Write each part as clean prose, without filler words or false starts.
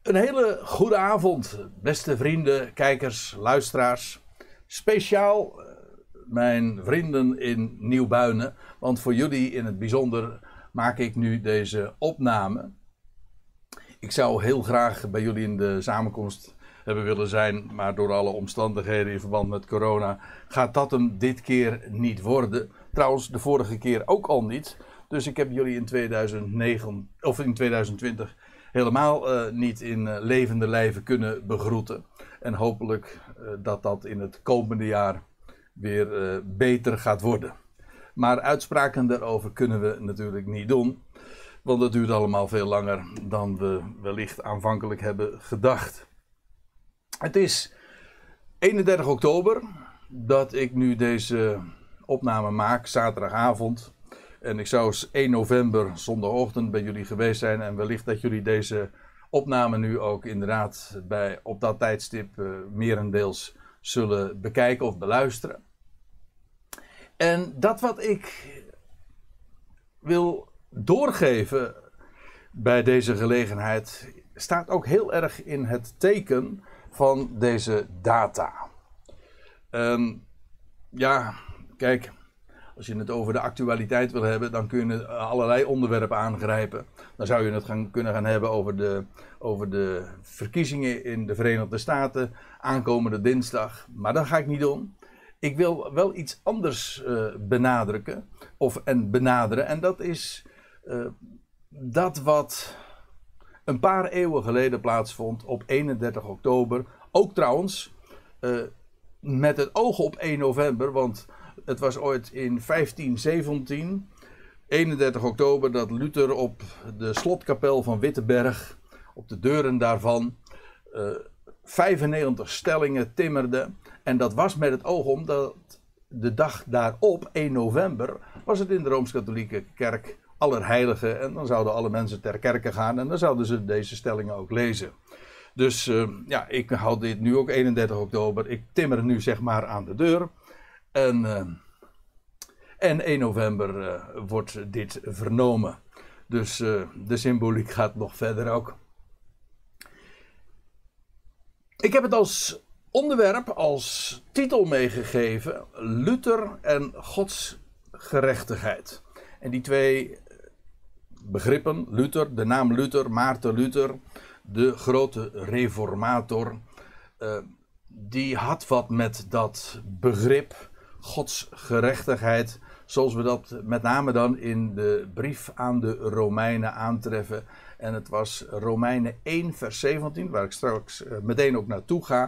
Een hele goede avond, beste vrienden, kijkers, luisteraars. Speciaal mijn vrienden in Nieuwbuinen, want voor jullie in het bijzonder maak ik nu deze opname. Ik zou heel graag bij jullie in de samenkomst hebben willen zijn, maar door alle omstandigheden in verband met corona gaat dat hem dit keer niet worden. Trouwens, de vorige keer ook al niet. Dus ik heb jullie in 2020 helemaal niet in levende lijven kunnen begroeten. En hopelijk dat dat in het komende jaar weer beter gaat worden. Maar uitspraken daarover kunnen we natuurlijk niet doen. Want dat duurt allemaal veel langer dan we wellicht aanvankelijk hebben gedacht. Het is 31 oktober dat ik nu deze opname maak, zaterdagavond. En ik zou 1 november zondagochtend bij jullie geweest zijn. En wellicht dat jullie deze opname nu ook inderdaad op dat tijdstip merendeels zullen bekijken of beluisteren. En dat wat ik wil doorgeven bij deze gelegenheid staat ook heel erg in het teken van deze data. Ja, kijk, als je het over de actualiteit wil hebben, dan kun je allerlei onderwerpen aangrijpen. Dan zou je het kunnen gaan hebben over de verkiezingen in de Verenigde Staten aankomende dinsdag. Maar dat ga ik niet doen. Ik wil wel iets anders benaderen. En dat is dat wat een paar eeuwen geleden plaatsvond op 31 oktober. Ook trouwens met het oog op 1 november, want het was ooit in 1517, 31 oktober, dat Luther op de slotkapel van Wittenberg, op de deuren daarvan, 95 stellingen timmerde. En dat was met het oog om dat de dag daarop, 1 november, was het in de Rooms-Katholieke Kerk Allerheiligen. En dan zouden alle mensen ter kerke gaan en dan zouden ze deze stellingen ook lezen. Dus ik houd dit nu ook 31 oktober. Ik timmer nu zeg maar aan de deur. En 1 november wordt dit vernomen. Dus de symboliek gaat nog verder ook. Ik heb het als onderwerp, als titel meegegeven: Luther en Gods gerechtigheid. En die twee begrippen, Luther, de naam Luther, Maarten Luther, de grote reformator, die had wat met dat begrip Gods gerechtigheid, zoals we dat met name dan in de brief aan de Romeinen aantreffen. En het was Romeinen 1 vers 17, waar ik straks meteen ook naartoe ga.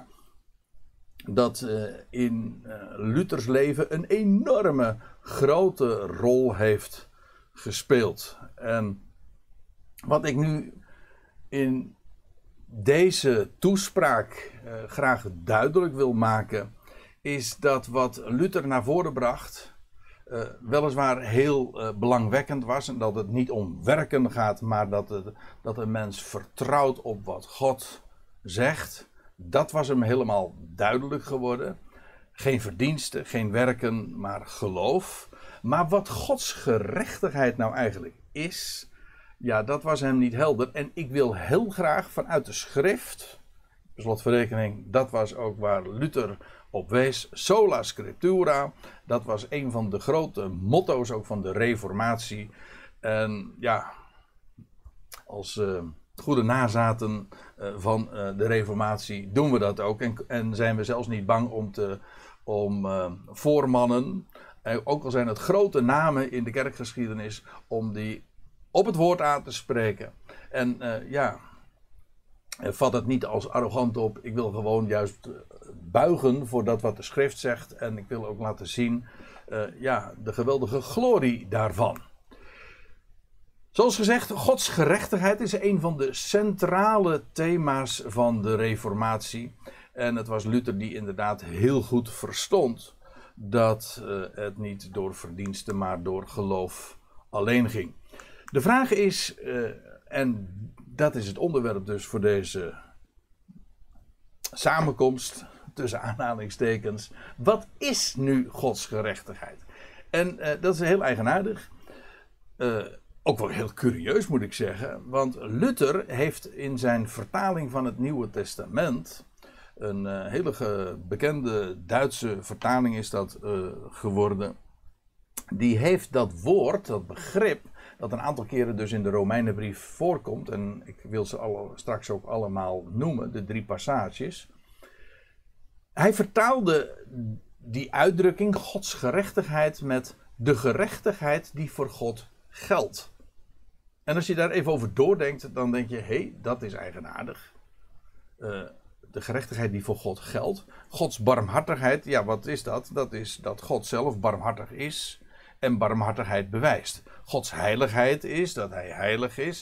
Dat in Luthers leven een enorme grote rol heeft gespeeld. En wat ik nu in deze toespraak graag duidelijk wil maken, is dat wat Luther naar voren bracht weliswaar heel belangwekkend was. En dat het niet om werken gaat, maar dat een mens vertrouwt op wat God zegt. Dat was hem helemaal duidelijk geworden. Geen verdiensten, geen werken, maar geloof. Maar wat Gods gerechtigheid nou eigenlijk is, ja, dat was hem niet helder. En ik wil heel graag vanuit de schrift, per slotverrekening, dat was ook waar Luther op wees, sola scriptura. Dat was een van de grote motto's ook van de reformatie. En ja, als goede nazaten van de reformatie doen we dat ook. En zijn we zelfs niet bang om voormannen, ook al zijn het grote namen in de kerkgeschiedenis, om die op het woord aan te spreken. En vat het niet als arrogant op. Ik wil gewoon juist buigen voor dat wat de schrift zegt. En ik wil ook laten zien de geweldige glorie daarvan. Zoals gezegd, Gods gerechtigheid is een van de centrale thema's van de reformatie. En het was Luther die inderdaad heel goed verstond dat het niet door verdiensten, maar door geloof alleen ging. De vraag is, en dat is het onderwerp dus voor deze samenkomst, tussen aanhalingstekens: wat is nu Gods gerechtigheid? En dat is heel eigenaardig. ook wel heel curieus moet ik zeggen. Want Luther heeft in zijn vertaling van het Nieuwe Testament. Een hele bekende Duitse vertaling is dat geworden. Die heeft dat woord, dat begrip, dat een aantal keren dus in de Romeinenbrief voorkomt. En ik wil ze straks ook allemaal noemen, de 3 passages. Hij vertaalde die uitdrukking, Gods gerechtigheid, met de gerechtigheid die voor God geldt. En als je daar even over doordenkt, dan denk je, hé, dat is eigenaardig. De gerechtigheid die voor God geldt. Gods barmhartigheid, ja, wat is dat? Dat is dat God zelf barmhartig is en barmhartigheid bewijst. Gods heiligheid is dat hij heilig is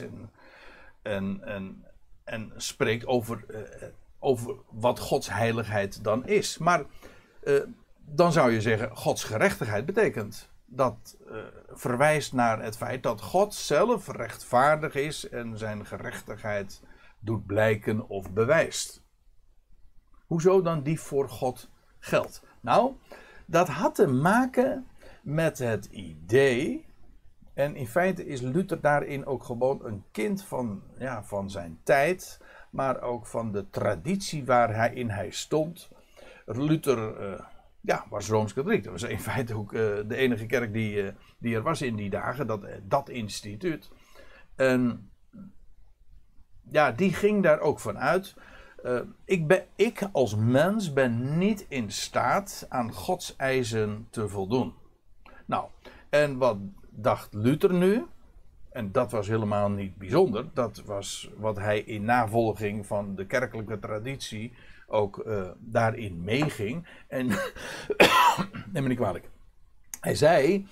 en spreekt over wat Gods heiligheid dan is. Maar dan zou je zeggen, Gods gerechtigheid betekent, dat verwijst naar het feit dat God zelf rechtvaardig is en zijn gerechtigheid doet blijken of bewijst. Hoezo dan die voor God geldt? Nou, dat had te maken met het idee, en in feite is Luther daarin ook gewoon een kind van zijn tijd, maar ook van de traditie waarin hij stond. Luther was Rooms-Katholiek. Dat was in feite ook de enige kerk die er was in die dagen, dat instituut. En ja, die ging daar ook van uit. Ik als mens ben niet in staat aan Gods eisen te voldoen. Nou, en wat dacht Luther nu? En dat was helemaal niet bijzonder. Dat was wat hij in navolging van de kerkelijke traditie ook daarin meeging. En neem me niet kwalijk. Hij zei,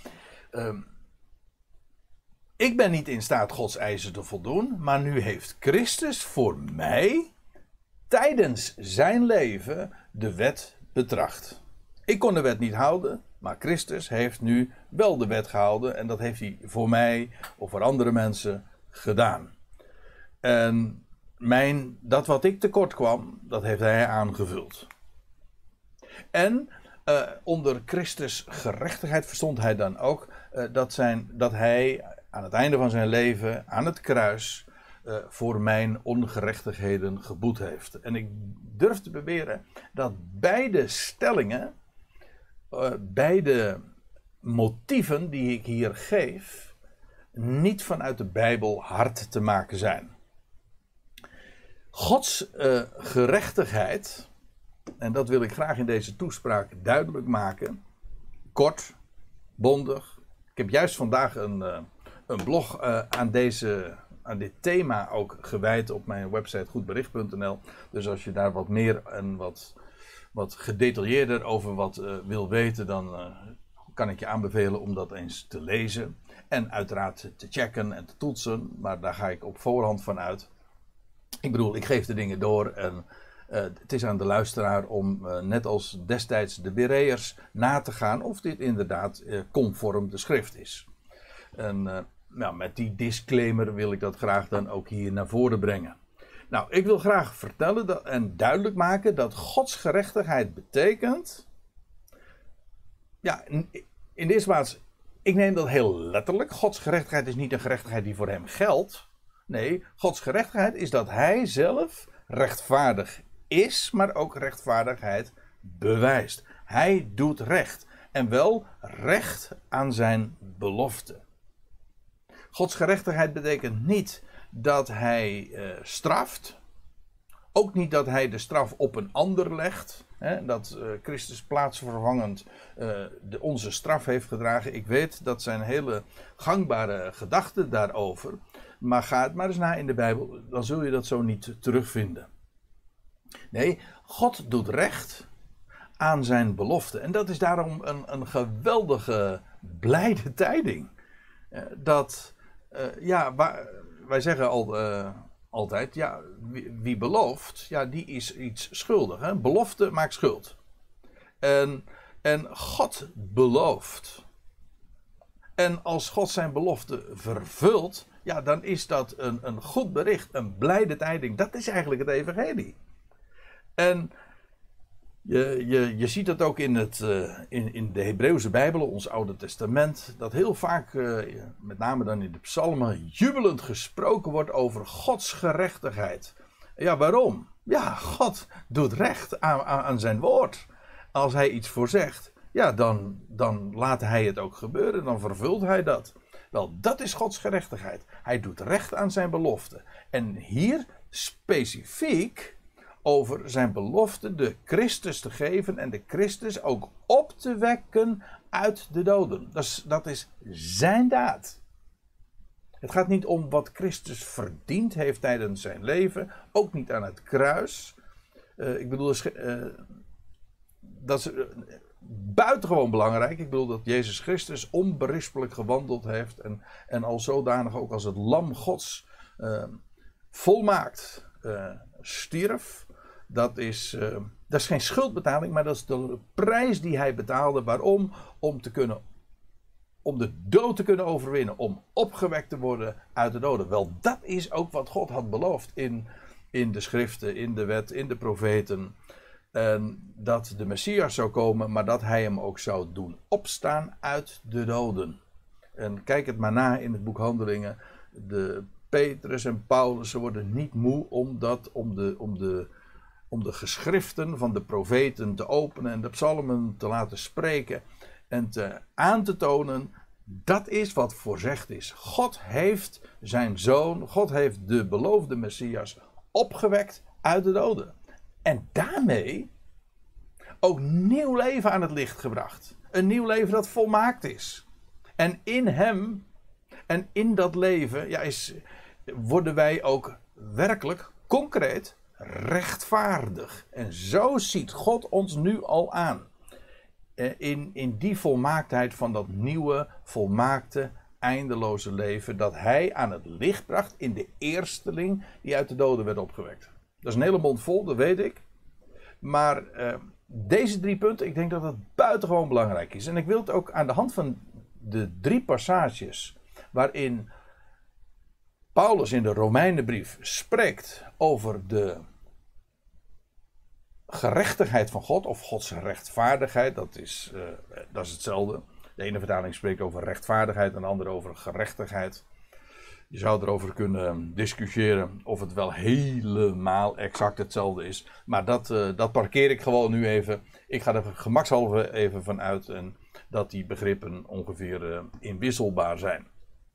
ik ben niet in staat Gods eisen te voldoen, maar nu heeft Christus voor mij tijdens zijn leven de wet betracht. Ik kon de wet niet houden, maar Christus heeft nu wel de wet gehouden en dat heeft hij voor mij of voor andere mensen gedaan. En dat wat ik tekort kwam, dat heeft hij aangevuld. En onder Christus gerechtigheid verstond hij dan ook dat hij aan het einde van zijn leven aan het kruis voor mijn ongerechtigheden geboet heeft. En ik durf te beweren dat beide stellingen, beide motieven die ik hier geef, niet vanuit de Bijbel hard te maken zijn. Gods gerechtigheid, en dat wil ik graag in deze toespraak duidelijk maken, kort, bondig. Ik heb juist vandaag een blog aan dit thema ook gewijd op mijn website goedbericht.nl. Dus als je daar wat meer en wat gedetailleerder over wil weten, dan kan ik je aanbevelen om dat eens te lezen. En uiteraard te checken en te toetsen, maar daar ga ik op voorhand van uit. Ik bedoel, ik geef de dingen door en het is aan de luisteraar om, net als destijds de Bereërs, na te gaan of dit inderdaad conform de schrift is. En met die disclaimer wil ik dat graag dan ook hier naar voren brengen. Nou, ik wil graag vertellen en duidelijk maken dat Gods gerechtigheid betekent. Ja, in de eerste plaats, ik neem dat heel letterlijk. Gods gerechtigheid is niet een gerechtigheid die voor hem geldt. Nee, Gods gerechtigheid is dat hij zelf rechtvaardig is, maar ook rechtvaardigheid bewijst. Hij doet recht. En wel recht aan zijn belofte. Gods gerechtigheid betekent niet dat hij straft. Ook niet dat hij de straf op een ander legt. Dat Christus plaatsvervangend onze straf heeft gedragen. Ik weet, dat zijn hele gangbare gedachten daarover. Maar ga het maar eens na in de Bijbel. Dan zul je dat zo niet terugvinden. Nee, God doet recht aan zijn belofte. En dat is daarom een geweldige blijde tijding. Wij zeggen altijd, ja, wie belooft, ja, die is iets schuldig. Hè? Belofte maakt schuld. En God belooft. En als God zijn belofte vervult, ja, dan is dat een goed bericht, een blijde tijding. Dat is eigenlijk het evangelie. En Je ziet dat ook in de Hebreeuwse Bijbel, ons Oude Testament, dat heel vaak, met name dan in de psalmen, jubelend gesproken wordt over Gods gerechtigheid. Ja, waarom? Ja, God doet recht aan zijn woord. Als hij iets voorzegt, ja, dan laat hij het ook gebeuren, dan vervult hij dat. Wel, dat is Gods gerechtigheid. Hij doet recht aan zijn belofte. En hier specifiek over zijn belofte de Christus te geven en de Christus ook op te wekken uit de doden. Dat is zijn daad. Het gaat niet om wat Christus verdiend heeft tijdens zijn leven, ook niet aan het kruis. Ik bedoel, dat is buitengewoon belangrijk. Ik bedoel dat Jezus Christus onberispelijk gewandeld heeft en al zodanig ook als het lam Gods volmaakt stierf. Dat is geen schuldbetaling, maar dat is de prijs die hij betaalde. Waarom? Om de dood te kunnen overwinnen. Om opgewekt te worden uit de doden. Wel, dat is ook wat God had beloofd in de schriften, in de wet, in de profeten. Dat de Messias zou komen, maar dat hij hem ook zou doen opstaan uit de doden. En kijk het maar na in het boek Handelingen. De Petrus en Paulus, ze worden niet moe om de geschriften van de profeten te openen en de psalmen te laten spreken en aan te tonen, dat is wat voorzegd is. God heeft zijn zoon, God heeft de beloofde Messias opgewekt uit de doden. En daarmee ook nieuw leven aan het licht gebracht. Een nieuw leven dat volmaakt is. En in hem en in dat leven worden wij ook werkelijk concreet rechtvaardig. En zo ziet God ons nu al aan. In die volmaaktheid van dat nieuwe, volmaakte, eindeloze leven dat hij aan het licht bracht in de eersteling die uit de doden werd opgewekt. Dat is een hele mond vol, dat weet ik. Maar deze 3 punten, ik denk dat het buitengewoon belangrijk is. En ik wil het ook aan de hand van de 3 passages waarin Paulus in de Romeinenbrief spreekt over de gerechtigheid van God, of Gods rechtvaardigheid, dat is hetzelfde. De ene vertaling spreekt over rechtvaardigheid en de andere over gerechtigheid. Je zou erover kunnen discussiëren of het wel helemaal exact hetzelfde is. Maar dat parkeer ik gewoon nu even. Ik ga er gemakshalve even van uit dat die begrippen ongeveer inwisselbaar zijn.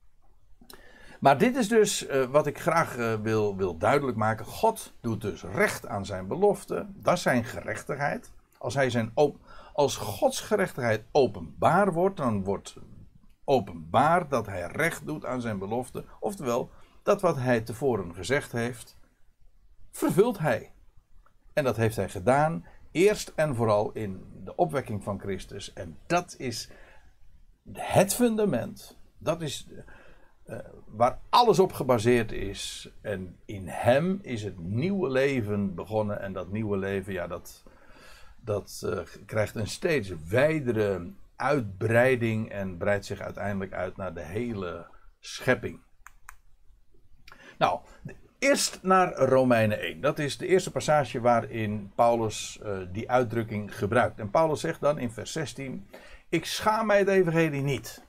Maar dit is dus wat ik graag wil duidelijk maken. God doet dus recht aan zijn belofte. Dat is zijn gerechtigheid. Als Gods gerechtigheid openbaar wordt, dan wordt openbaar dat hij recht doet aan zijn belofte. Oftewel, dat wat hij tevoren gezegd heeft, vervult hij. En dat heeft hij gedaan, eerst en vooral in de opwekking van Christus. En dat is het fundament. Dat is waar alles op gebaseerd is. En in hem is het nieuwe leven begonnen. En dat nieuwe leven, dat krijgt een steeds wijdere uitbreiding en breidt zich uiteindelijk uit naar de hele schepping. Nou, eerst naar Romeinen 1. Dat is de eerste passage waarin Paulus die uitdrukking gebruikt. En Paulus zegt dan in vers 16: ik schaam mij het evangelie niet.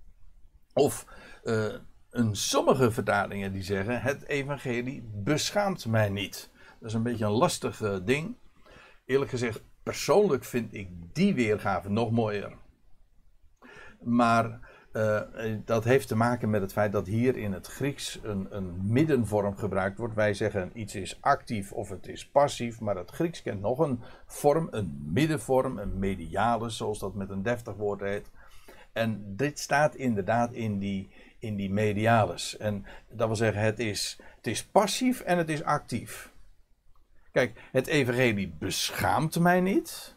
Of sommige vertalingen die zeggen: het evangelie beschaamt mij niet. Dat is een beetje een lastig ding. Eerlijk gezegd, persoonlijk vind ik die weergave nog mooier. Maar dat heeft te maken met het feit dat hier in het Grieks een middenvorm gebruikt wordt. Wij zeggen iets is actief of het is passief. Maar het Grieks kent nog een vorm, een middenvorm, een medialis, zoals dat met een deftig woord heet. En dit staat inderdaad in die medialis. En dat wil zeggen, het is passief en het is actief. Kijk, het evangelie beschaamt mij niet.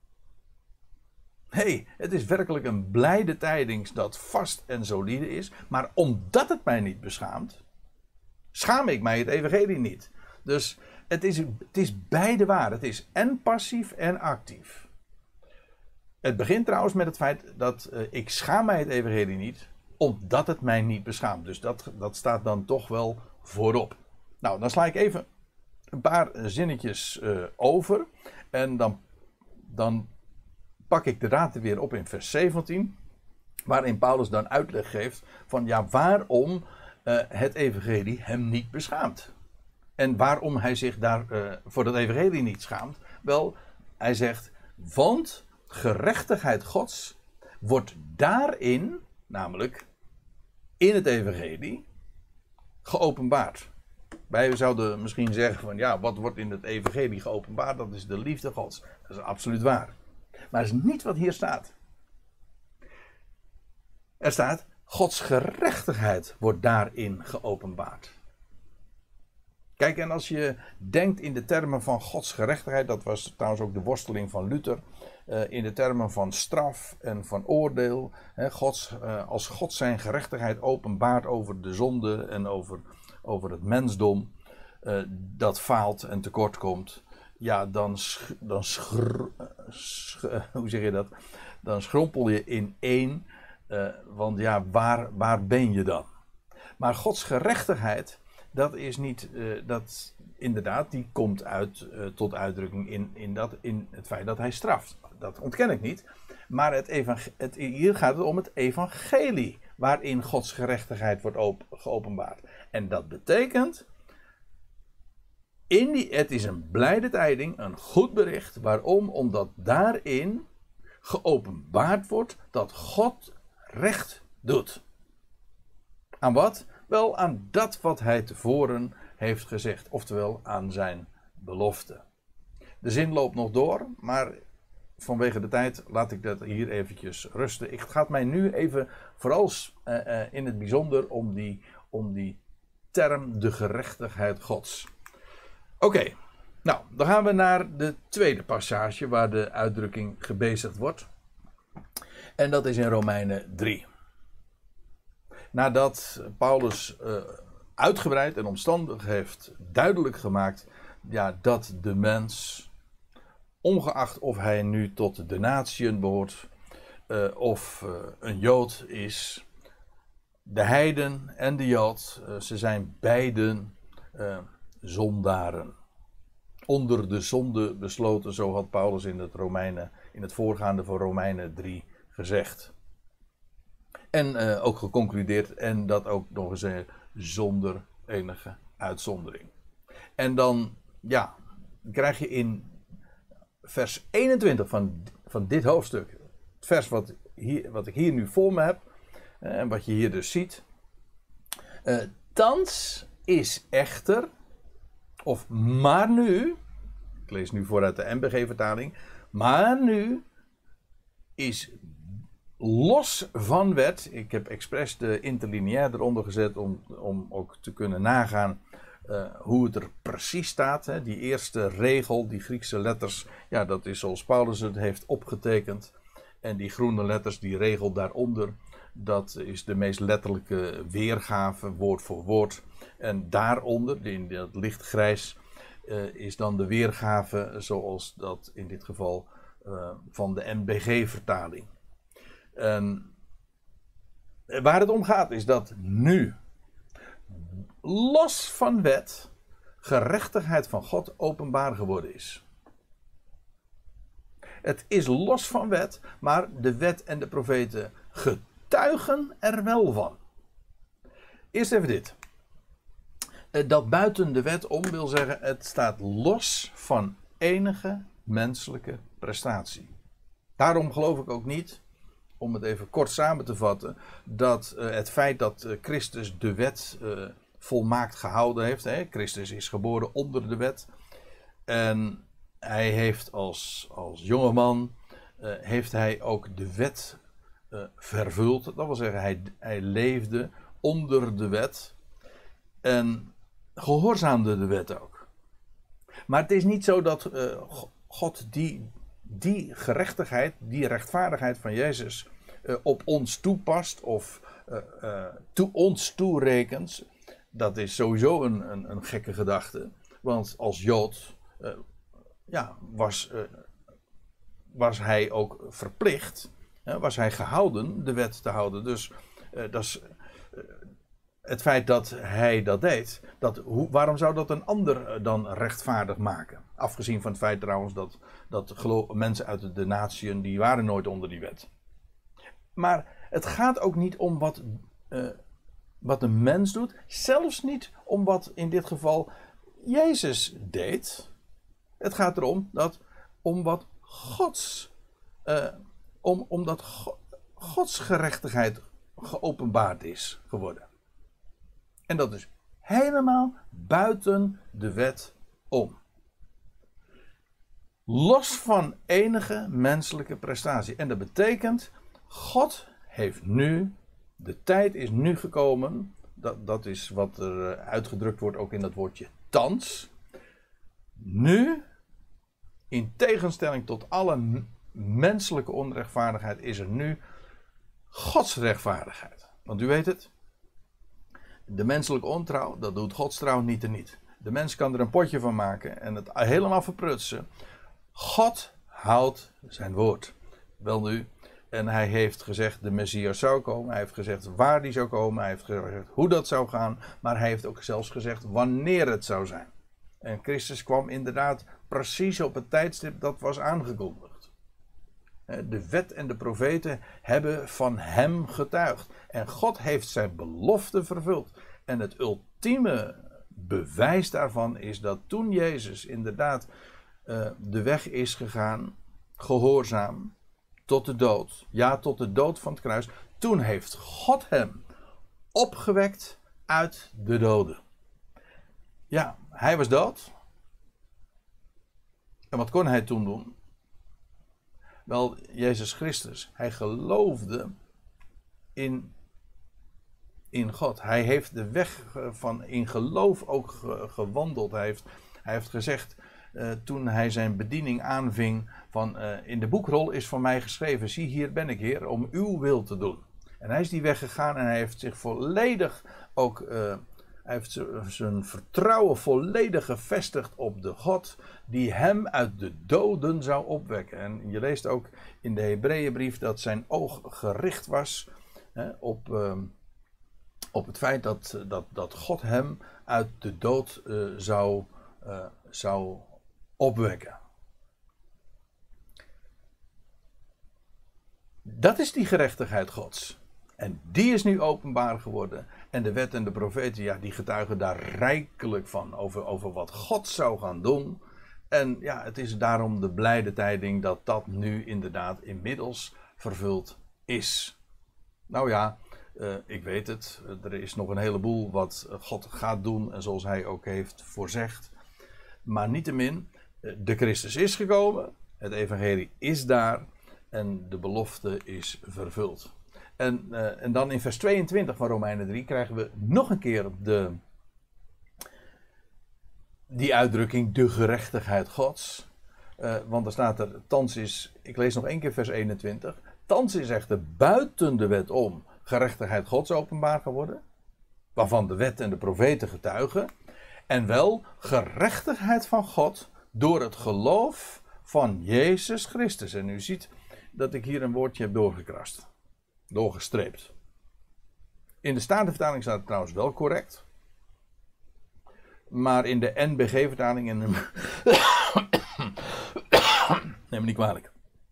Het is werkelijk een blijde tijdings dat vast en solide is. Maar omdat het mij niet beschaamt, schaam ik mij het evangelie niet. Dus het is beide waar. Het is en passief en actief. Het begint trouwens met het feit dat ik schaam mij het evangelie niet, omdat het mij niet beschaamt. Dus dat staat dan toch wel voorop. Nou, dan sla ik even een paar zinnetjes over. En dan dan pak ik de draad weer op in vers 17. Waarin Paulus dan uitleg geeft van ja, waarom het evangelie hem niet beschaamt. En waarom hij zich daar voor het evangelie niet schaamt. Wel, hij zegt, want gerechtigheid Gods wordt daarin, namelijk in het evangelie, geopenbaard. Wij zouden misschien zeggen van ja, wat wordt in het evangelie geopenbaard? Dat is de liefde Gods. Dat is absoluut waar. Maar dat is niet wat hier staat. Er staat, Gods gerechtigheid wordt daarin geopenbaard. Kijk, en als je denkt in de termen van Gods gerechtigheid, dat was trouwens ook de worsteling van Luther, in de termen van straf en van oordeel, als God zijn gerechtigheid openbaart over de zonde en over het mensdom, dat faalt en tekort komt, ja, dan hoe zeg je dat? Dan schrompel je in één, want ja, waar ben je dan? Maar Gods gerechtigheid, dat is niet, dat inderdaad, die komt tot uitdrukking in het feit dat hij straft. Dat ontken ik niet. Maar hier gaat het om het evangelie, waarin Gods gerechtigheid wordt geopenbaard. En dat betekent, het is een blijde tijding, een goed bericht. Waarom? Omdat daarin geopenbaard wordt dat God recht doet. Aan wat? Wel aan dat wat hij tevoren heeft gezegd. Oftewel aan zijn belofte. De zin loopt nog door, maar vanwege de tijd laat ik dat hier eventjes rusten. Het gaat mij nu even vooral in het bijzonder om die term de gerechtigheid Gods. Oké, nou dan gaan we naar de tweede passage waar de uitdrukking gebezigd wordt. En dat is in Romeinen 3. Nadat Paulus uitgebreid en omstandig heeft duidelijk gemaakt, ja, dat de mens, ongeacht of hij nu tot de natieën behoort of een Jood is, de heiden en de Jood, ze zijn beiden zondaren. Onder de zonde besloten, zo had Paulus in het voorgaande van Romeinen 3 gezegd. En ook geconcludeerd, en dat ook nog eens zonder enige uitzondering. En dan, ja, krijg je in vers 21 van dit hoofdstuk, het vers wat ik hier nu voor me heb, en wat je hier dus ziet. Thans is echter, of maar nu, ik lees nu vooruit de MBG-vertaling, maar nu is los van wet, ik heb expres de interlineair eronder gezet om ook te kunnen nagaan hoe het er precies staat. Hè. Die eerste regel, die Griekse letters, ja, dat is zoals Paulus het heeft opgetekend. En die groene letters, die regel daaronder, dat is de meest letterlijke weergave, woord voor woord. En daaronder, in dat lichtgrijs, is dan de weergave zoals dat in dit geval van de MBG-vertaling. Waar het om gaat is dat nu, los van wet, gerechtigheid van God openbaar geworden is. Het is los van wet, maar de wet en de profeten getuigen er wel van. Eerst even dit. Dat buiten de wet om wil zeggen, het staat los van enige menselijke prestatie. Daarom geloof ik ook niet, om het even kort samen te vatten, dat het feit dat Christus de wet volmaakt gehouden heeft. Hè? Christus is geboren onder de wet. En hij heeft als jongeman, heeft hij ook de wet vervuld. Dat wil zeggen, hij leefde onder de wet. En gehoorzaamde de wet ook. Maar het is niet zo dat God die gerechtigheid, die rechtvaardigheid van Jezus op ons toepast of ons toerekent. Dat is sowieso een gekke gedachte. Want als Jood was hij ook verplicht, was hij gehouden de wet te houden. Dus het feit dat hij dat deed, waarom zou dat een ander dan rechtvaardig maken? Afgezien van het feit trouwens dat mensen uit de natieën, die waren nooit onder die wet. Maar het gaat ook niet om wat een mens doet. Zelfs niet om wat in dit geval Jezus deed. Het gaat erom om wat omdat Gods gerechtigheid geopenbaard is geworden. En dat is helemaal buiten de wet om. Los van enige menselijke prestatie. En dat betekent, God heeft nu, de tijd is nu gekomen. Dat is wat er uitgedrukt wordt ook in dat woordje thans. Nu, in tegenstelling tot alle menselijke onrechtvaardigheid, is er nu Gods rechtvaardigheid. Want u weet het, de menselijke ontrouw, dat doet Gods trouw niet en niet. De mens kan er een potje van maken en het helemaal verprutsen. God houdt zijn woord. Wel nu, en hij heeft gezegd de Messias zou komen. Hij heeft gezegd waar die zou komen. Hij heeft gezegd hoe dat zou gaan. Maar hij heeft ook zelfs gezegd wanneer het zou zijn. En Christus kwam inderdaad precies op het tijdstip dat was aangekondigd. De wet en de profeten hebben van hem getuigd. En God heeft zijn belofte vervuld. En het ultieme bewijs daarvan is dat toen Jezus inderdaad de weg is gegaan, gehoorzaam, tot de dood. Ja, tot de dood van het kruis. Toen heeft God hem opgewekt uit de doden. Ja, hij was dood. En wat kon hij toen doen? Wel, Jezus Christus, hij geloofde in God. Hij heeft de weg van in geloof ook gewandeld. Hij heeft gezegd, toen hij zijn bediening aanving, van in de boekrol is van mij geschreven, zie hier ben ik Heer, om uw wil te doen. En hij is die weg gegaan en hij heeft zich volledig ook, hij heeft zijn vertrouwen volledig gevestigd op de God die hem uit de doden zou opwekken. En je leest ook in de Hebreeënbrief dat zijn oog gericht was op het feit dat God hem uit de dood zou opwekken. Dat is die gerechtigheid Gods. En die is nu openbaar geworden. En de wet en de profeten, ja, die getuigen daar rijkelijk van. Over wat God zou gaan doen. En ja, het is daarom de blijde tijding dat nu inderdaad inmiddels vervuld is. Nou ja, ik weet het. Er is nog een heleboel wat God gaat doen. En zoals hij ook heeft voorzegd. Maar niettemin, de Christus is gekomen. Het evangelie is daar. En de belofte is vervuld. En dan in vers 22 van Romeinen 3 krijgen we nog een keer die uitdrukking, de gerechtigheid Gods. Want er staat er, thans is, ik lees nog één keer vers 21. Thans is echter buiten de wet om gerechtigheid Gods openbaar geworden. Waarvan de wet en de profeten getuigen. En wel gerechtigheid van God door het geloof van Jezus Christus. En u ziet dat ik hier een woordje heb doorgestreept. In de Statenvertaling staat het trouwens wel correct. Maar in de NBG-vertaling neem me niet kwalijk.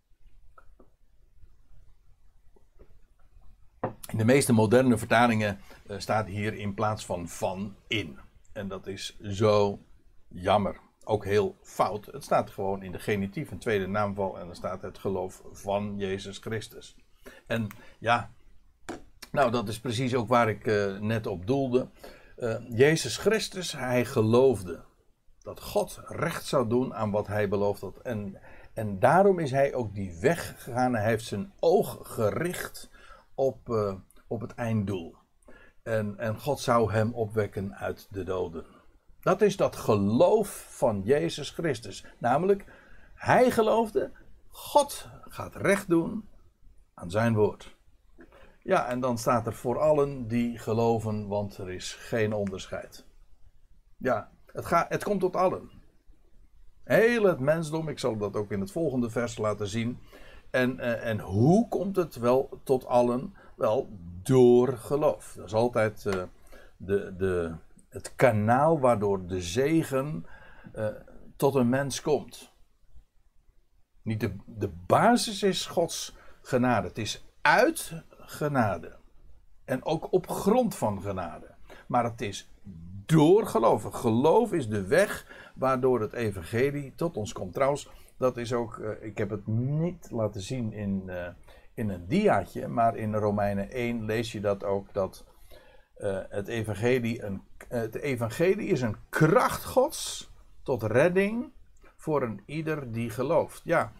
In de meeste moderne vertalingen staat hier in plaats van in. En dat is zo jammer. Ook heel fout. Het staat gewoon in de genitief, een tweede naamval. En dan staat het geloof van Jezus Christus. En ja, nou dat is precies ook waar ik net op doelde. Jezus Christus, hij geloofde dat God recht zou doen aan wat hij beloofd had. En daarom is hij ook die weg gegaan. Hij heeft zijn oog gericht op het einddoel. En God zou hem opwekken uit de doden. Dat is dat geloof van Jezus Christus. Namelijk, hij geloofde, God gaat recht doen aan zijn woord. Ja, en dan staat er voor allen die geloven, want er is geen onderscheid. Ja, het komt tot allen. Heel het mensdom, ik zal dat ook in het volgende vers laten zien. En hoe komt het wel tot allen? Wel, door geloof. Dat is altijd het kanaal waardoor de zegen tot een mens komt. Niet de basis is Gods genade. Het is uit genade. En ook op grond van genade. Maar het is door geloof. Geloof is de weg waardoor het evangelie tot ons komt. Trouwens, dat is ook, ik heb het niet laten zien in een diaatje, maar in Romeinen 1 lees je dat ook, dat het evangelie is een kracht Gods tot redding voor een ieder die gelooft. Ja,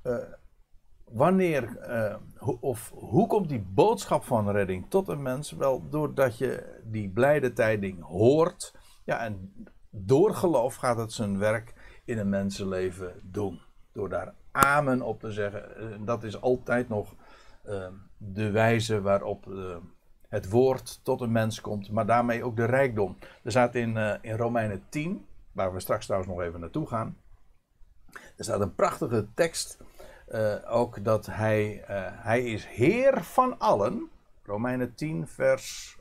hoe komt die boodschap van redding tot een mens? Wel, doordat je die blijde tijding hoort. Ja, en door geloof gaat het zijn werk in een mensenleven doen. Door daar amen op te zeggen. Dat is altijd nog de wijze waarop het woord tot een mens komt. Maar daarmee ook de rijkdom. Er staat in Romeinen 10, waar we straks trouwens nog even naartoe gaan. Er staat een prachtige tekst. Ook dat hij is Heer van allen. Romeinen 10 vers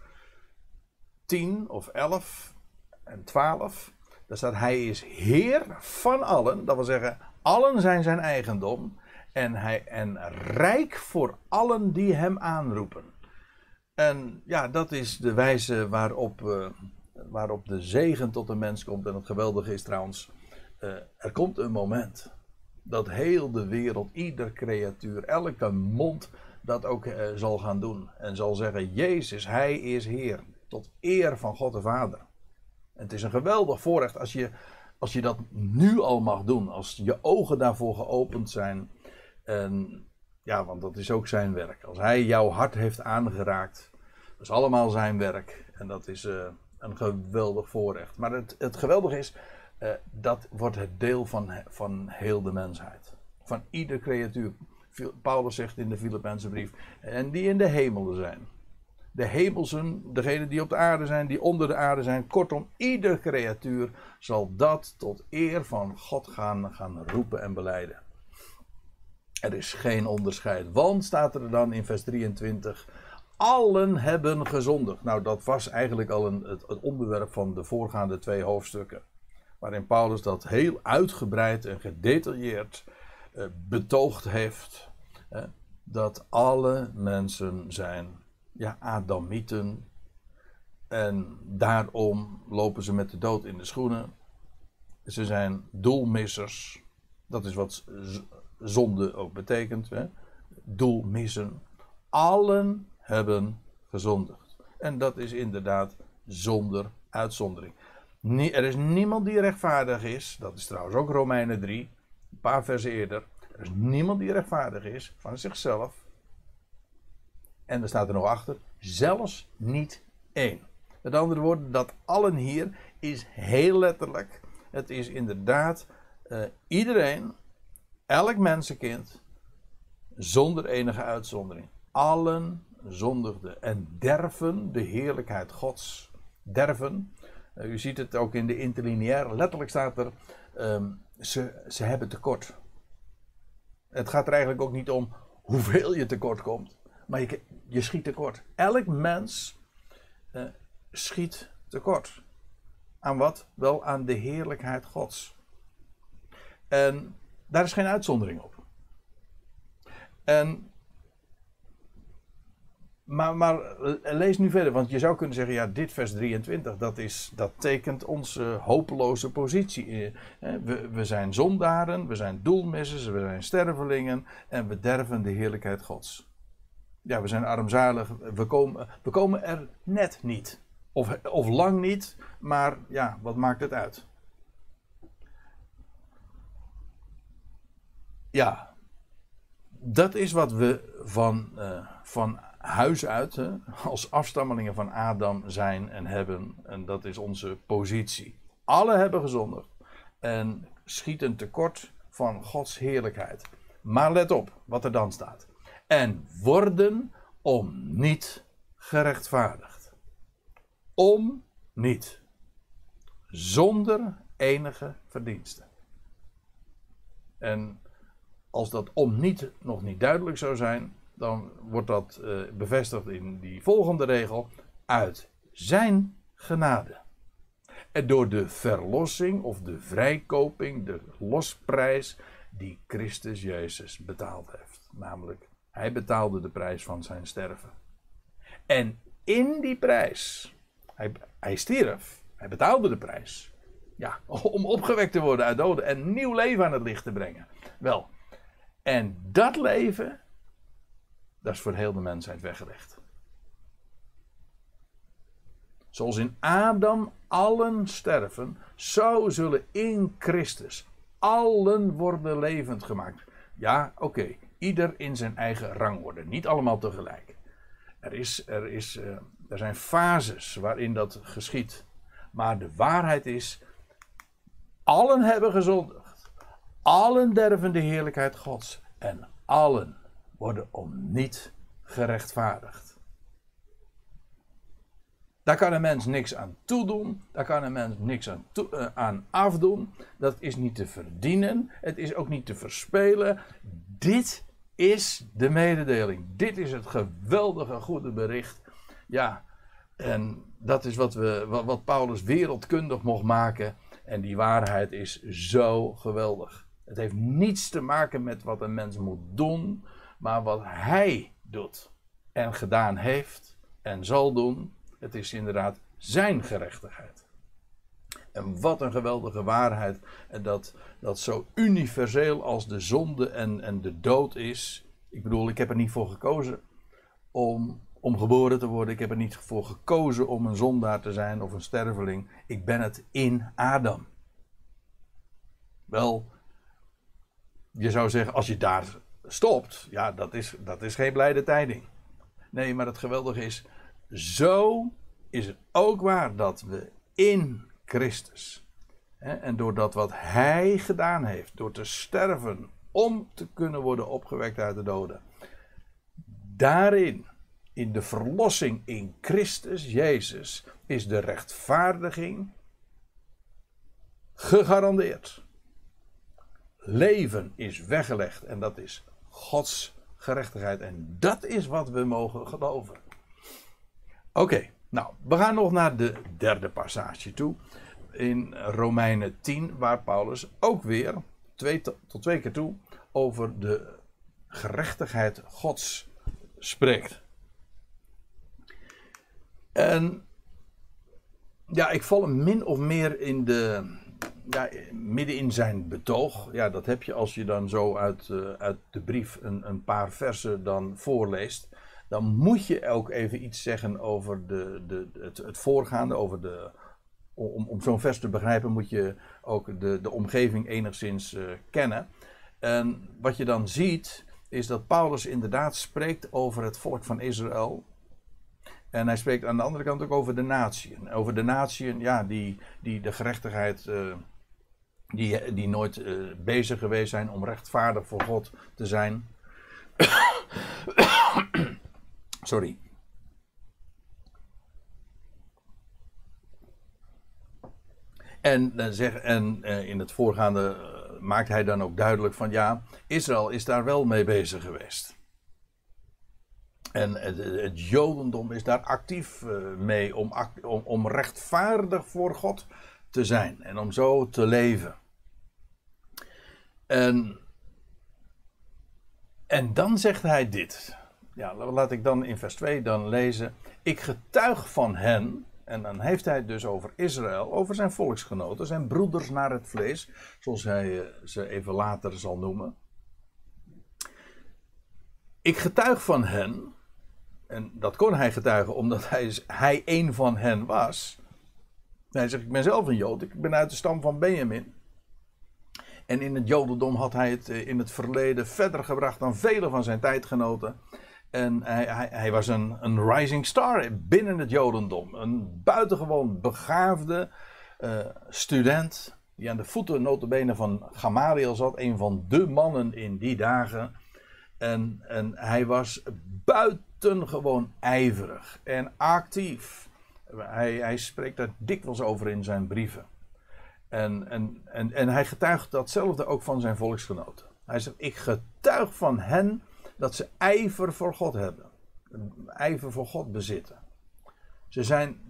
10 of 11 en 12. Daar staat hij is Heer van allen. Dat wil zeggen, allen zijn zijn eigendom. En rijk voor allen die hem aanroepen. En ja, dat is de wijze waarop de zegen tot de mens komt. En het geweldige is trouwens, er komt een moment dat heel de wereld, ieder creatuur, elke mond dat ook zal gaan doen. En zal zeggen, Jezus, hij is Heer. Tot eer van God de Vader. En het is een geweldig voorrecht als je dat nu al mag doen. Als je ogen daarvoor geopend zijn. En ja, want dat is ook zijn werk. Als hij jouw hart heeft aangeraakt. Dat is allemaal zijn werk. En dat is een geweldig voorrecht. Maar het geweldige is, dat wordt het deel van heel de mensheid. Van ieder creatuur. Paulus zegt in de Filippense brief. En die in de hemelen zijn. De hemelsen, degenen die op de aarde zijn, die onder de aarde zijn. Kortom, ieder creatuur zal dat tot eer van God gaan roepen en belijden. Er is geen onderscheid. Want, staat er dan in vers 23... allen hebben gezondigd. Nou, dat was eigenlijk al het onderwerp van de voorgaande 2 hoofdstukken. Waarin Paulus dat heel uitgebreid en gedetailleerd betoogd heeft. Dat alle mensen zijn, ja, Adamieten. En daarom lopen ze met de dood in de schoenen. Ze zijn doelmissers. Dat is wat zonde ook betekent. Doelmissen. Allen hebben gezondigd. En dat is inderdaad zonder uitzondering. Er is niemand die rechtvaardig is. Dat is trouwens ook Romeinen 3. Een paar versen eerder. Er is niemand die rechtvaardig is van zichzelf. En er staat er nog achter. Zelfs niet één. Met andere woorden, dat allen hier is heel letterlijk. Het is inderdaad iedereen, elk mensenkind, zonder enige uitzondering. Allen zondigden en derven de heerlijkheid Gods. Derven. U ziet het ook in de interlineair. Letterlijk staat er, ze hebben tekort. Het gaat er eigenlijk ook niet om hoeveel je tekort komt. Maar je schiet tekort. Elk mens schiet tekort. Aan wat? Wel aan de heerlijkheid Gods. En daar is geen uitzondering op. Maar lees nu verder, want je zou kunnen zeggen, ja, dit vers 23, dat tekent onze hopeloze positie. We zijn zondaren, we zijn doelmissers, we zijn stervelingen en we derven de heerlijkheid Gods. Ja, we zijn armzalig, we komen er net niet. Of lang niet, maar ja, wat maakt het uit? Ja, dat is wat we van huis uit, als afstammelingen van Adam zijn en hebben. En dat is onze positie. Alle hebben gezondigd en schieten tekort van Gods heerlijkheid. Maar let op wat er dan staat. En worden om niet gerechtvaardigd. Om niet. Zonder enige verdienste. En als dat om niet nog niet duidelijk zou zijn, dan wordt dat bevestigd in die volgende regel. Uit zijn genade. En door de verlossing of de vrijkoping, de losprijs die Christus Jezus betaald heeft. Namelijk, hij betaalde de prijs van zijn sterven. En in die prijs, hij stierf, hij betaalde de prijs. Ja, om opgewekt te worden uit doden en nieuw leven aan het licht te brengen. Wel, en dat leven, dat is voor heel de mensheid weggelegd. Zoals in Adam allen sterven, zo zullen in Christus allen worden levend gemaakt. Ja, oké, ieder in zijn eigen rangorde, niet allemaal tegelijk. Er zijn fases waarin dat geschiedt. Maar de waarheid is, allen hebben gezondigd. Allen derven de heerlijkheid Gods. En allen worden om niet gerechtvaardigd. Daar kan een mens niks aan toedoen. Daar kan een mens niks aan afdoen. Dat is niet te verdienen. Het is ook niet te verspelen. Dit is de mededeling. Dit is het geweldige goede bericht. Ja, en dat is wat Paulus wereldkundig mocht maken. En die waarheid is zo geweldig. Het heeft niets te maken met wat een mens moet doen, maar wat hij doet en gedaan heeft en zal doen. Het is inderdaad zijn gerechtigheid. En wat een geweldige waarheid. En dat zo universeel als de zonde en de dood is. Ik bedoel, ik heb er niet voor gekozen om geboren te worden. Ik heb er niet voor gekozen om een zondaar te zijn of een sterveling. Ik ben het in Adam. Wel, je zou zeggen, als je daar stopt, ja, dat is geen blijde tijding. Nee, maar het geweldige is, zo is het ook waar dat we in Christus, en doordat wat hij gedaan heeft, door te sterven om te kunnen worden opgewekt uit de doden, daarin, in de verlossing in Christus Jezus, is de rechtvaardiging gegarandeerd. Leven is weggelegd en dat is Gods gerechtigheid. En dat is wat we mogen geloven. Oké, nou, we gaan nog naar de derde passage toe. In Romeinen 10, waar Paulus ook weer tot twee keer toe over de gerechtigheid Gods spreekt. En ja, ik val hem min of meer midden in zijn betoog. Ja, dat heb je als je dan zo uit de brief een paar versen dan voorleest. Dan moet je ook even iets zeggen over het voorgaande. Om zo'n vers te begrijpen moet je ook de omgeving enigszins kennen. En wat je dan ziet is dat Paulus inderdaad spreekt over het volk van Israël. En hij spreekt aan de andere kant ook over de natieën. Over de natieën, ja, die de gerechtigheid, die nooit bezig geweest zijn om rechtvaardig voor God te zijn. Sorry. En in het voorgaande maakt hij dan ook duidelijk van ja, Israël is daar wel mee bezig geweest. En het Jodendom is daar actief mee om rechtvaardig voor God te zijn en om zo te leven. En dan zegt hij dit. Ja, laat ik dan in vers 2 dan lezen. Ik getuig van hen, en dan heeft hij het dus over Israël, over zijn volksgenoten, zijn broeders naar het vlees, zoals hij ze even later zal noemen. Ik getuig van hen, en dat kon hij getuigen omdat hij een van hen was. Hij zegt, ik ben zelf een Jood, ik ben uit de stam van Benjamin. En in het Jodendom had hij het in het verleden verder gebracht dan vele van zijn tijdgenoten. En hij was een rising star binnen het Jodendom. Een buitengewoon begaafde student. Die aan de voeten nota bene van Gamaliel zat. Een van de mannen in die dagen. En hij was buitengewoon ijverig en actief. Hij spreekt daar dikwijls over in zijn brieven. En hij getuigt datzelfde ook van zijn volksgenoten. Hij zegt, ik getuig van hen dat ze ijver voor God hebben. Ijver voor God bezitten. Ze zijn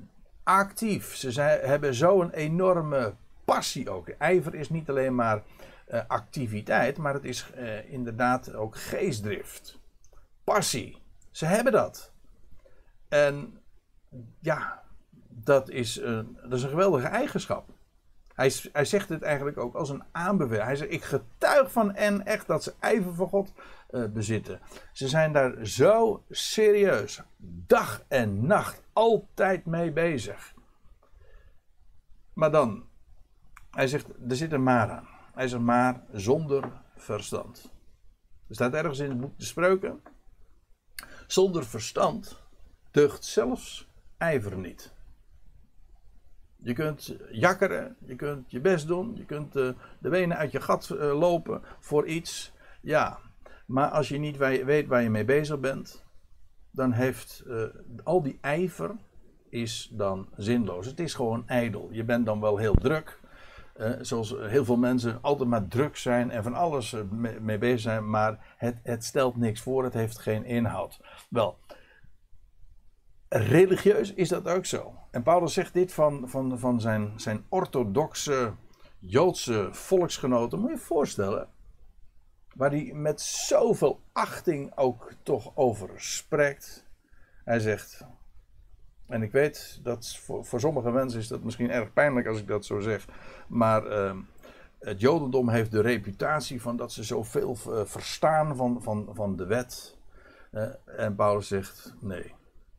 actief. Hebben zo'n enorme passie ook. Ijver is niet alleen maar activiteit, maar het is inderdaad ook geestdrift. Passie. Ze hebben dat. En ja, dat is een geweldige eigenschap. Hij zegt het eigenlijk ook als een aanbeveling. Hij zegt, ik getuig van en echt dat ze ijver voor God bezitten. Ze zijn daar zo serieus, dag en nacht, altijd mee bezig. Maar dan, hij zegt, er zit een maar aan. Hij zegt, maar zonder verstand. Er staat ergens in het boek de Spreuken. Zonder verstand deugt zelfs ijver niet. Je kunt jakkeren, je kunt je best doen, je kunt de benen uit je gat lopen voor iets. Ja, maar als je niet weet waar je mee bezig bent, dan heeft al die ijver is dan zinloos. Het is gewoon ijdel. Je bent dan wel heel druk, zoals heel veel mensen altijd maar druk zijn en van alles mee bezig zijn, maar het stelt niks voor, het heeft geen inhoud. Wel, religieus is dat ook zo. En Paulus zegt dit van zijn orthodoxe Joodse volksgenoten. Moet je je voorstellen. Waar hij met zoveel achting ook toch over spreekt. Hij zegt. En ik weet dat voor sommige mensen is dat misschien erg pijnlijk als ik dat zo zeg. Maar het Jodendom heeft de reputatie van dat ze zoveel verstaan van de wet. En Paulus zegt nee.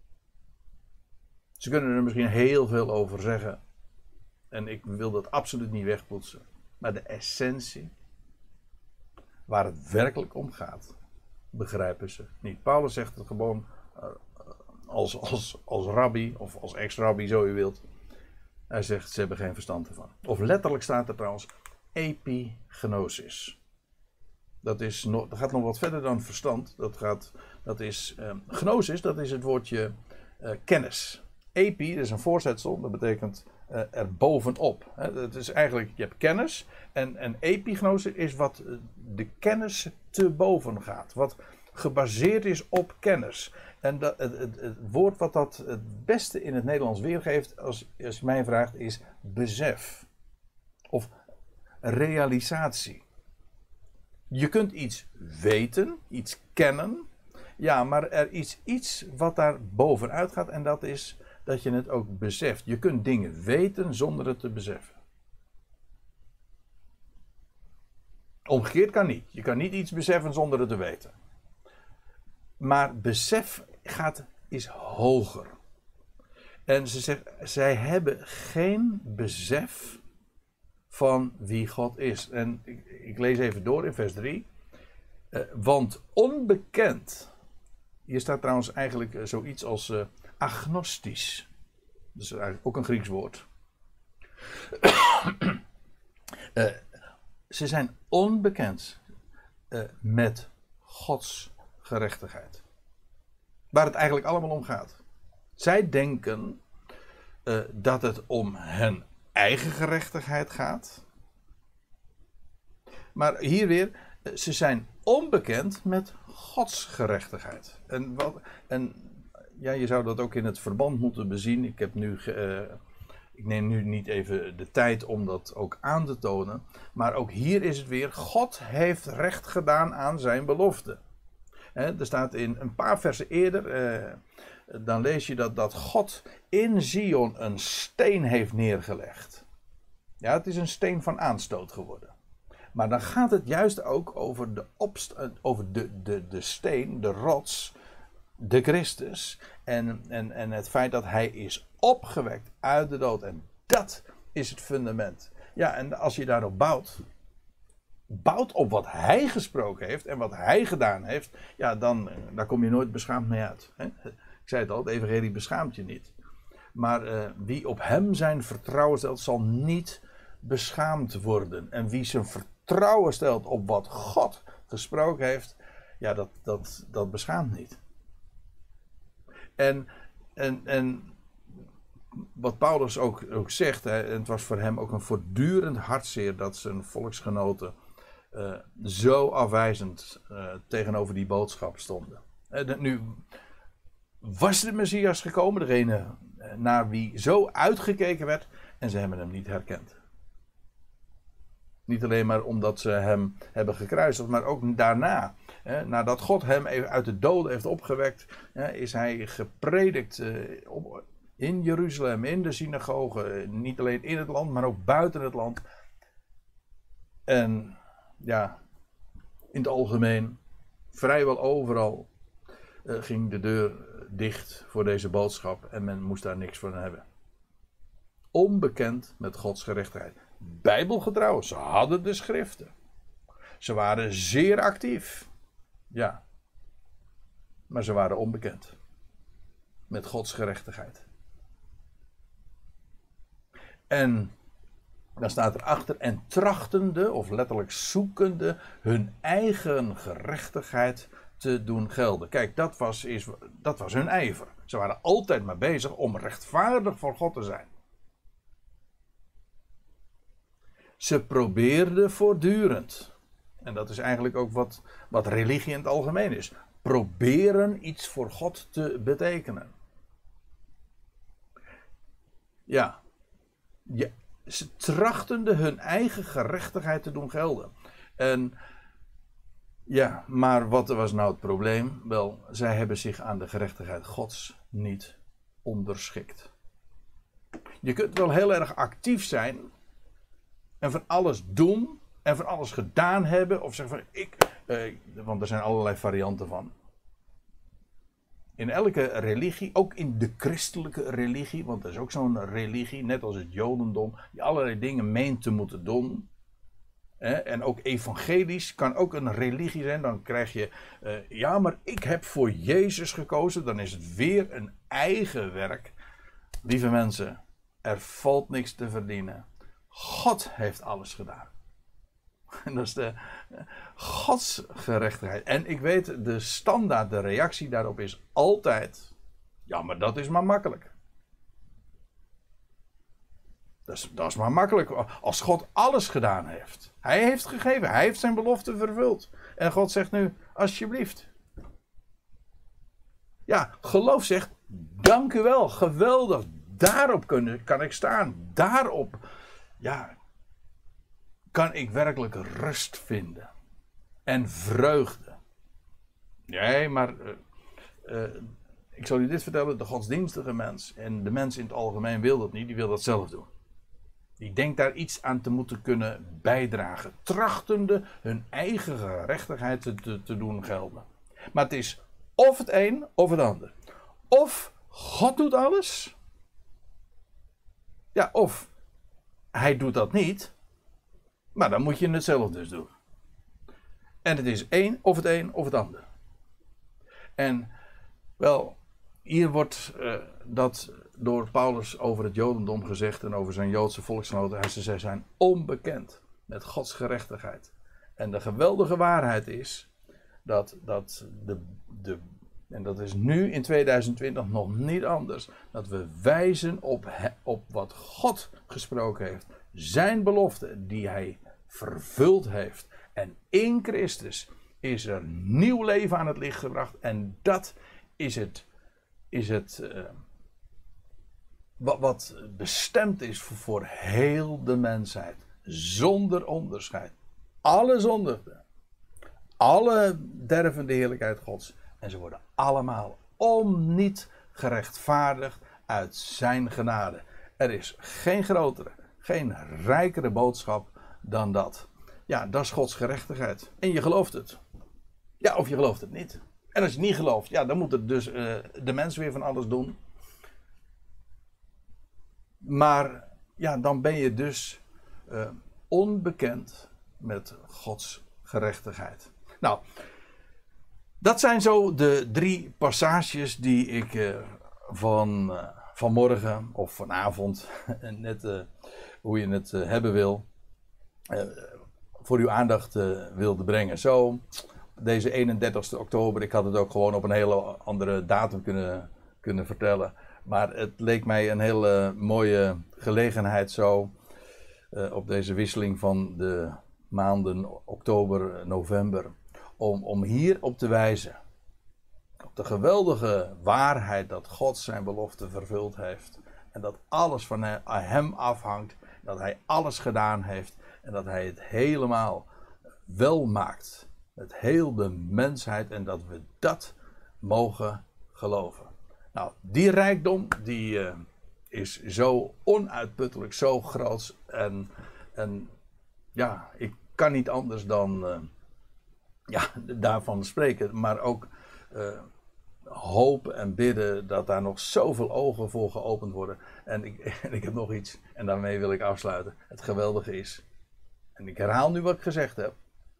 Ze kunnen er misschien heel veel over zeggen. En ik wil dat absoluut niet wegpoetsen. Maar de essentie, waar het werkelijk om gaat, begrijpen ze niet. Paulus zegt het gewoon als rabbi of als ex-rabbi, zo u wilt. Hij zegt, ze hebben geen verstand ervan. Of letterlijk staat er trouwens, epignosis. Dat gaat nog wat verder dan verstand. Gnosis, dat is het woordje kennis. Epi, dat is een voorzetsel, dat betekent er bovenop. Het is eigenlijk, je hebt kennis en epignose is wat de kennis te boven gaat. Wat gebaseerd is op kennis. En het woord wat dat het beste in het Nederlands weergeeft, als je mij vraagt, is besef. Of realisatie. Je kunt iets weten, iets kennen. Ja, maar er is iets wat daar bovenuit gaat en dat is dat je het ook beseft. Je kunt dingen weten zonder het te beseffen. Omgekeerd kan niet. Je kan niet iets beseffen zonder het te weten. Maar besef is hoger. En ze zegt, zij hebben geen besef van wie God is. En ik lees even door in vers 3. Want onbekend. Hier staat trouwens eigenlijk zoiets als agnostisch. Dat is eigenlijk ook een Grieks woord. Ze zijn onbekend met Gods gerechtigheid. Waar het eigenlijk allemaal om gaat. Zij denken dat het om hun eigen gerechtigheid gaat. Maar hier weer, ze zijn onbekend met Gods gerechtigheid. En je zou dat ook in het verband moeten bezien. Ik neem nu niet even de tijd om dat ook aan te tonen. Maar ook hier is het weer, God heeft recht gedaan aan zijn belofte. Er staat in een paar versen eerder, dan lees je dat God in Zion een steen heeft neergelegd. Ja, het is een steen van aanstoot geworden. Maar dan gaat het juist ook over de steen, de rots, de Christus. En het feit dat hij is opgewekt uit de dood. En dat is het fundament. Ja, en als je daarop bouwt op wat hij gesproken heeft en wat hij gedaan heeft, ja, daar kom je nooit beschaamd mee uit. Hè? Ik zei het al, het evangelie beschaamt je niet. Maar wie op hem zijn vertrouwen stelt, zal niet beschaamd worden. En wie zijn vertrouwen stelt op wat God gesproken heeft, ja, dat beschaamt niet. En wat Paulus ook zegt, hè, en het was voor hem ook een voortdurend hartzeer dat zijn volksgenoten zo afwijzend tegenover die boodschap stonden. Nu was de Messias gekomen, degene naar wie zo uitgekeken werd en ze hebben hem niet herkend. Niet alleen maar omdat ze hem hebben gekruisigd, maar ook daarna. Nadat God hem even uit de doden heeft opgewekt, is hij gepredikt in Jeruzalem, in de synagoge. Niet alleen in het land, maar ook buiten het land. En ja, in het algemeen, vrijwel overal ging de deur dicht voor deze boodschap en men moest daar niks van hebben. Onbekend met Gods gerechtigheid. Bijbelgetrouw, ze hadden de schriften. Ze waren zeer actief. Ja. Maar ze waren onbekend met Gods gerechtigheid. En dan staat erachter, en trachtende, of letterlijk zoekende, hun eigen gerechtigheid te doen gelden. Kijk, dat was hun ijver. Ze waren altijd maar bezig om rechtvaardig voor God te zijn. Ze probeerden voortdurend. En dat is eigenlijk ook wat religie in het algemeen is. Proberen iets voor God te betekenen. Ja. Ze trachtende hun eigen gerechtigheid te doen gelden. En ja, maar wat was nou het probleem? Wel, zij hebben zich aan de gerechtigheid Gods niet onderschikt. Je kunt wel heel erg actief zijn en van alles doen en van alles gedaan hebben, of zeggen van want er zijn allerlei varianten van. In elke religie, ook in de christelijke religie, want dat is ook zo'n religie, net als het Jodendom, die allerlei dingen meent te moeten doen. En ook evangelisch kan ook een religie zijn. Dan krijg je, ja, maar ik heb voor Jezus gekozen. Dan is het weer een eigen werk. Lieve mensen, er valt niks te verdienen. God heeft alles gedaan. En dat is de Gods gerechtigheid. En ik weet, de reactie daarop is altijd, ja, maar dat is maar makkelijk. Dat is maar makkelijk. Als God alles gedaan heeft. Hij heeft gegeven. Hij heeft zijn belofte vervuld. En God zegt nu, alsjeblieft. Ja, geloof zegt, dank u wel. Geweldig. Daarop kan ik staan. Daarop, ja, kan ik werkelijk rust vinden. En vreugde. Nee, maar ik zal u dit vertellen. De godsdienstige mens en de mens in het algemeen wil dat niet. Die wil dat zelf doen. Die denkt daar iets aan te moeten kunnen bijdragen. Trachtende hun eigen gerechtigheid te doen gelden. Maar het is of het een of het ander. Of God doet alles. Ja, of hij doet dat niet. Maar dan moet je het zelf dus doen. En het is het een of het ander. En wel, hier wordt dat door Paulus over het Jodendom gezegd en over zijn Joodse volksgenoten. Ze zijn onbekend met Gods gerechtigheid. En de geweldige waarheid is dat en dat is nu in 2020 nog niet anders, dat we wijzen op wat God gesproken heeft. Zijn belofte die hij vervuld heeft. En in Christus is er nieuw leven aan het licht gebracht. En dat is het wat bestemd is voor heel de mensheid. Zonder onderscheid. Alle zondigen. Alle derven de heerlijkheid Gods. En ze worden allemaal niet gerechtvaardigd uit zijn genade. Er is geen grotere, geen rijkere boodschap dan dat. Ja, dat is Gods gerechtigheid. En je gelooft het. Ja, of je gelooft het niet. En als je niet gelooft, ja, dan moet het dus de mens weer van alles doen. Maar ja, dan ben je dus onbekend met Gods gerechtigheid. Nou, dat zijn zo de 3 passages die ik vanmorgen of vanavond, net hoe je het hebben wil, voor uw aandacht wilde brengen. Zo, deze 31 oktober, ik had het ook gewoon op een hele andere datum kunnen vertellen. Maar het leek mij een hele mooie gelegenheid zo, op deze wisseling van de maanden oktober, november, om hier op te wijzen. Op de geweldige waarheid dat God zijn belofte vervuld heeft. En dat alles van hem afhangt. Dat hij alles gedaan heeft. En dat hij het helemaal wel maakt. Met heel de mensheid. En dat we dat mogen geloven. Nou, die rijkdom die is zo onuitputtelijk, zo groot. En ja, ik kan niet anders dan daarvan spreken. Maar ook hopen en bidden dat daar nog zoveel ogen voor geopend worden. En ik heb nog iets. En daarmee wil ik afsluiten. Het geweldige is. En ik herhaal nu wat ik gezegd heb.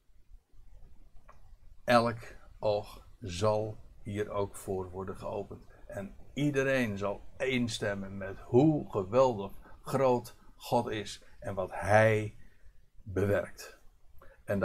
Elk oog zal hier ook voor worden geopend. En iedereen zal eenstemmen met hoe geweldig groot God is. En wat hij bewerkt. En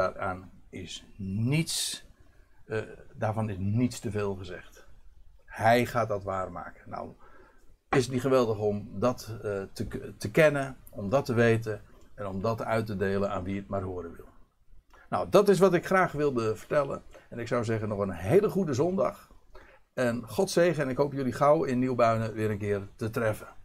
daarvan is niets te veel gezegd. Hij gaat dat waarmaken. Nou, is het niet geweldig om dat te kennen, om dat te weten en om dat uit te delen aan wie het maar horen wil. Nou, dat is wat ik graag wilde vertellen. En ik zou zeggen nog een hele goede zondag. En God zegen en ik hoop jullie gauw in Nieuwbuinen weer een keer te treffen.